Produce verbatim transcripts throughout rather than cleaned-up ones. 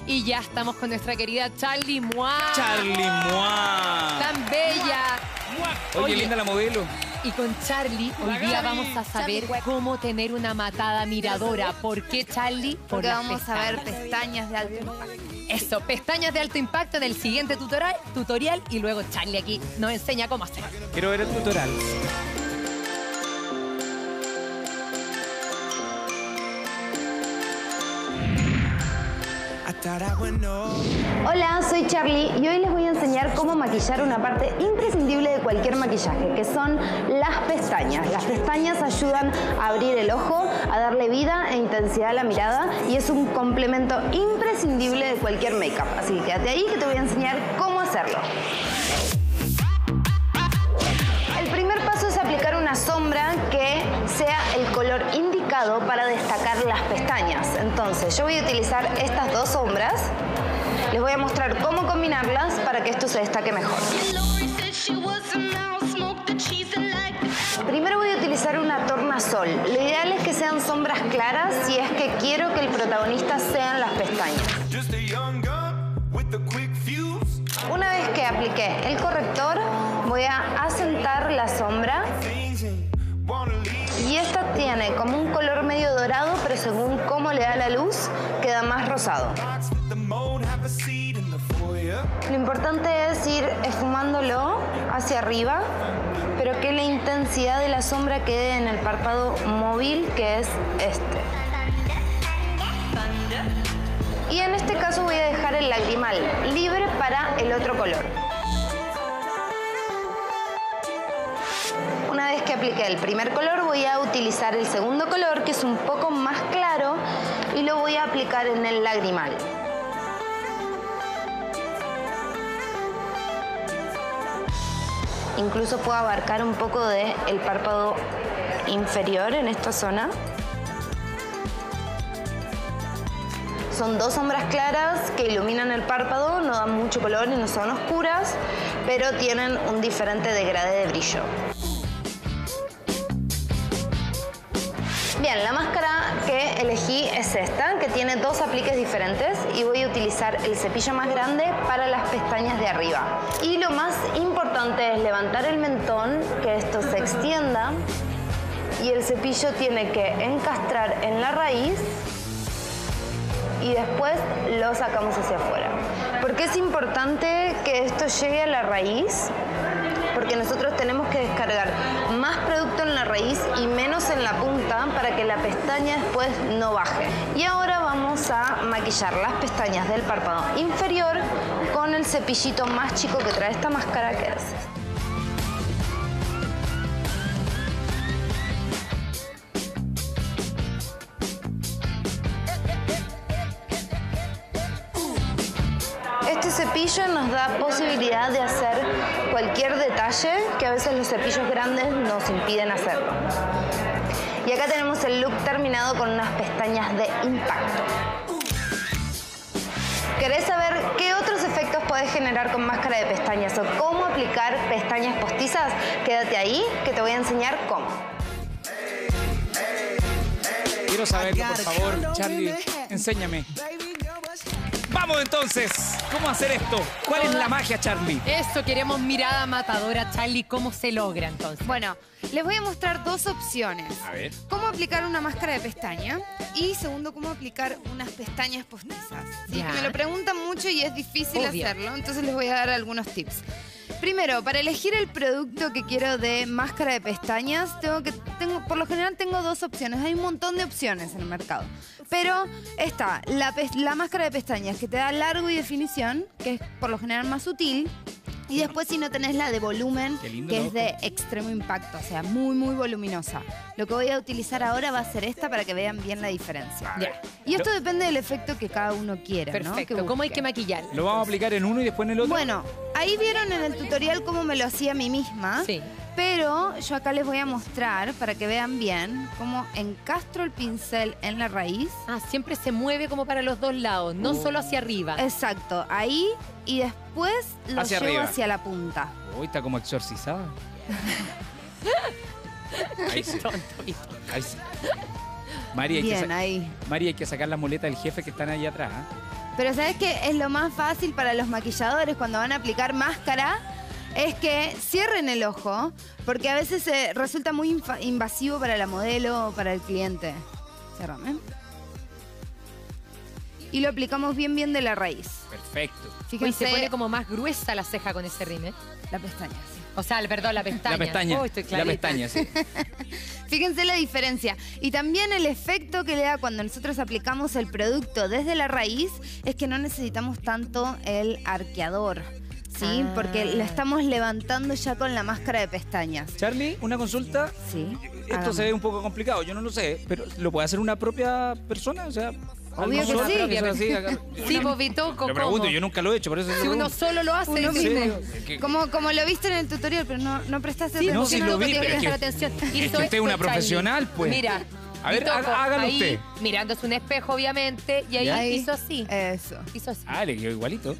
Y ya estamos con nuestra querida Charlie Moi. Charlie Moi. Tan bella. Oye, Oye, linda la modelo. Y con Charlie hoy día vamos a saber cómo tener una matada miradora. ¿Por qué, Charlie? Por Porque las vamos a ver pestañas. pestañas de alto impacto. Eso, pestañas de alto impacto en el siguiente tutorial, tutorial y luego Charlie aquí nos enseña cómo hacer. Quiero ver el tutorial. Hola, soy Charlie y hoy les voy a enseñar cómo maquillar una parte imprescindible de cualquier maquillaje, que son las pestañas. Las pestañas ayudan a abrir el ojo, a darle vida e intensidad a la mirada y es un complemento imprescindible de cualquier make-up. Así que quédate ahí que te voy a enseñar cómo hacerlo. El primer paso es aplicar una sombra que sea el color indicado para destacar las pestañas. Entonces, yo voy a utilizar estas dos sombras. Les voy a mostrar cómo combinarlas para que esto se destaque mejor. Primero voy a utilizar una tornasol. Lo ideal es que sean sombras claras si es que quiero que el protagonista sean las pestañas. Una vez que apliqué el corrector, voy a asentar la sombra. Y esta tiene como un color medio dorado, pero según cómo le da la luz, queda más rosado. Lo importante es ir esfumándolo hacia arriba, pero que la intensidad de la sombra quede en el párpado móvil, que es este. Y en este caso voy a dejar el lagrimal libre para el otro color. Una vez que apliqué el primer color, voy a utilizar el segundo color, que es un poco más claro, y lo voy a aplicar en el lagrimal. Incluso puedo abarcar un poco del párpado inferior en esta zona. Son dos sombras claras que iluminan el párpado, no dan mucho color y no son oscuras, pero tienen un diferente degradé de brillo. Bien, la máscara que elegí es esta, que tiene dos apliques diferentes y voy a utilizar el cepillo más grande para las pestañas de arriba. Y lo más importante es levantar el mentón, que esto se extienda y el cepillo tiene que encastrar en la raíz y después lo sacamos hacia afuera. ¿Por qué es importante que esto llegue a la raíz? Porque nosotros tenemos que descargar más producto en la raíz y menos en la punta para que la pestaña después no baje. Y ahora vamos a maquillar las pestañas del párpado inferior con el cepillito más chico que trae esta máscara, que es Este cepillo nos da posibilidad de hacer cualquier detalle que a veces los cepillos grandes nos impiden hacerlo. Y acá tenemos el look terminado con unas pestañas de impacto. ¿Querés saber qué otros efectos podés generar con máscara de pestañas o cómo aplicar pestañas postizas? Quédate ahí que te voy a enseñar cómo. Quiero saberlo, por favor, Charlie. Enséñame. Vamos entonces. ¿Cómo hacer esto? ¿Cuál es la magia, Charlie? Eso, queremos mirada matadora, Charlie. ¿Cómo se logra entonces? Bueno, les voy a mostrar dos opciones. A ver. Cómo aplicar una máscara de pestaña y segundo, cómo aplicar unas pestañas postizas. ¿Sí? Ya. Me lo preguntan mucho y es difícil Obvio. hacerlo, entonces les voy a dar algunos tips. Primero, para elegir el producto que quiero de máscara de pestañas, tengo que, tengo, por lo general tengo dos opciones. Hay un montón de opciones en el mercado. Pero está la, la máscara de pestañas que te da largo y definición, que es por lo general más sutil. Y después si no tenés la de volumen, lindo, que ¿no? es de extremo impacto, o sea, muy, muy voluminosa. Lo que voy a utilizar ahora va a ser esta para que vean bien la diferencia. Ya. Y esto depende del efecto que cada uno quiera, ¿no? Perfecto. Que ¿Cómo hay busque. que maquillar? ¿Lo vamos a aplicar en uno y después en el otro? Bueno, ahí vieron en el tutorial cómo me lo hacía a mí misma. Sí. Pero yo acá les voy a mostrar, para que vean bien, cómo encastro el pincel en la raíz. Ah, siempre se mueve como para los dos lados, no solo hacia arriba. Exacto, ahí. Y después lo Hacia llevo arriba. hacia la punta. Uy, está como exorcizada. Ahí sí. Tonto, ¿viste? Ahí sí. María, hay que Bien, sa- ahí. María, hay que sacar las muletas del jefe que están ahí atrás. ¿eh? Pero ¿sabes qué? Es lo más fácil para los maquilladores cuando van a aplicar máscara, es que cierren el ojo, porque a veces eh, resulta muy invasivo para la modelo o para el cliente. Cierrame. Y lo aplicamos bien bien de la raíz. Perfecto. Fíjense, Uy, se pone como más gruesa la ceja con ese rímel. La pestaña, sí. O sea, perdón, la pestaña. La pestaña. Oh, estoy la pestaña, sí. Fíjense la diferencia. Y también el efecto que le da cuando nosotros aplicamos el producto desde la raíz es que no necesitamos tanto el arqueador, ¿sí? Ah. Porque lo estamos levantando ya con la máscara de pestañas. Charlie, una consulta. Sí. Esto Hagamos. se ve un poco complicado, yo no lo sé, pero ¿lo puede hacer una propia persona? O sea... Obvio que sí. Propia, así, acá, sí, Bobito, ¿cómo? Lo pregunto, yo nunca lo he hecho, por eso... Si uno solo lo hace, uno sí. como, como lo viste en el tutorial, pero no, no prestaste sí, atención. No, si lo vi, pero es que, atención. es que usted es una profesional, pues. Mira. A ver, toco, hágalo ahí, usted. Mirándose un espejo, obviamente, y ahí, ahí hizo así. Eso. Hizo así. Ah, le quedó igualito.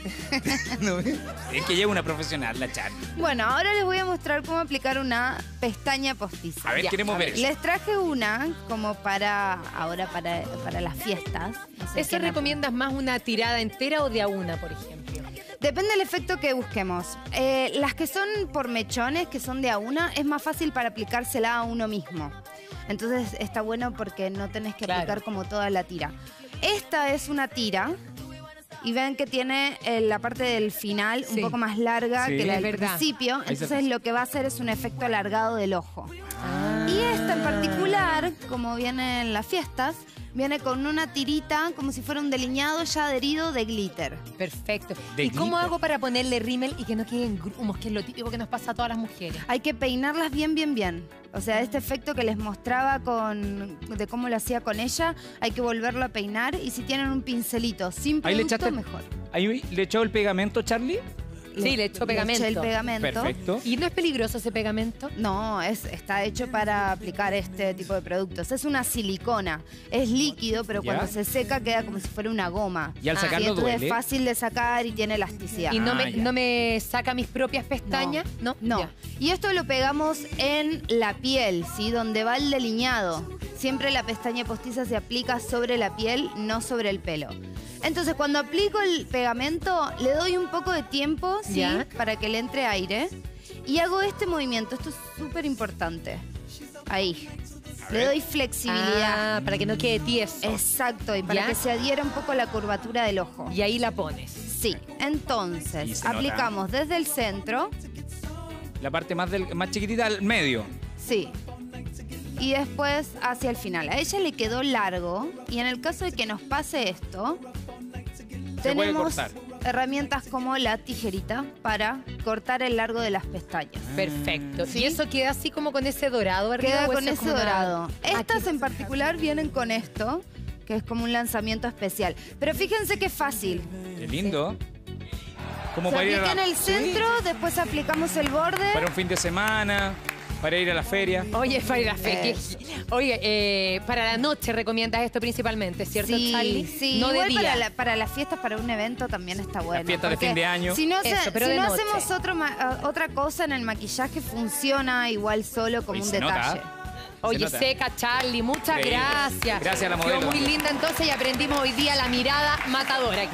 No, es que lleva una profesional, la Charlie. Bueno, ahora les voy a mostrar cómo aplicar una pestaña postiza. A ver, ya, queremos a ver, ver eso. Les traje una como para ahora para, para las fiestas. No sé ¿Eso recomiendas más una tirada entera o de a una, por ejemplo? Depende del efecto que busquemos. Eh, las que son por mechones, que son de a una, es más fácil para aplicársela a uno mismo. Entonces está bueno porque no tenés que aplicar claro. como toda la tira. Esta es una tira. Y ven que tiene eh, la parte del final sí. un poco más larga sí, que la del verdad. principio. Entonces lo que va a hacer es un efecto alargado del ojo. Ah. Y esta en particular, como viene en las fiestas, viene con una tirita como si fuera un delineado ya adherido de glitter. Perfecto. ¿De ¿Y glitter? cómo hago para ponerle rímel y que no queden grumos, que es lo típico que nos pasa a todas las mujeres? Hay que peinarlas bien, bien, bien. O sea, este efecto que les mostraba con de cómo lo hacía con ella, hay que volverlo a peinar. Y si tienen un pincelito sin producto, ahí le echaste, mejor. ¿Ahí le echó el pegamento, Charlie? Sí, le echó pegamento. Le eché el pegamento. Perfecto. ¿Y no es peligroso ese pegamento? No, es, está hecho para aplicar este tipo de productos. Es una silicona. Es líquido, pero ¿Ya? cuando se seca queda como si fuera una goma. Y al sacarlo ah, entonces duele. Es fácil de sacar y tiene elasticidad. ¿Y no, ah, me, no me saca mis propias pestañas? No. No. no. Y esto lo pegamos en la piel, ¿sí? Donde va el delineado. Siempre la pestaña postiza se aplica sobre la piel, no sobre el pelo. Entonces, cuando aplico el pegamento, le doy un poco de tiempo, ¿sí? ¿Ya? Para que le entre aire. Y hago este movimiento. Esto es súper importante. Ahí. Le doy flexibilidad. Ah, para que no quede tieso. Exacto. Y para ¿Ya? que se adhiera un poco la curvatura del ojo. Y ahí la pones. Sí. Entonces, aplicamos nota. desde el centro. La parte más, del, más chiquitita al medio. Sí. Y después hacia el final. A ella le quedó largo. Y en el caso de que nos pase esto... Se tenemos puede cortar. herramientas como la tijerita para cortar el largo de las pestañas. Perfecto. ¿Sí? Y eso queda así como con ese dorado arriba. Queda con ese dorado. Una... Estas en particular vienen con esto, que es como un lanzamiento especial. Pero fíjense qué fácil. Qué lindo. Sí. Como Se para aplica ir a... en el centro, ¿sí? Después aplicamos el borde. Para un fin de semana... Para ir a la feria. Oye, para ir a la feria. Eh. Oye, eh, para la noche recomiendas esto principalmente, ¿cierto, sí, Charlie? Sí, no igual de día. Para, la, para las fiestas, para un evento también está bueno. Las fiestas de fin de año. Si no, se, Eso, pero si de no noche. hacemos otro, uh, otra cosa en el maquillaje, funciona igual solo como Oye, un se detalle. Nota. Oye, seca, Charlie, muchas Increíble. gracias. Gracias a la modelo. Quedó muy linda entonces y aprendimos hoy día la mirada matadora.